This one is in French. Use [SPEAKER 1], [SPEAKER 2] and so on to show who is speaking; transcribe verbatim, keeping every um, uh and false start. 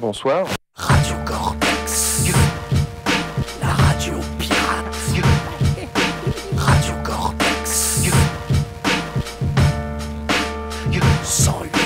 [SPEAKER 1] Bonsoir.
[SPEAKER 2] Radio Cortex, la radio pirate. Radio Cortex, cent huit.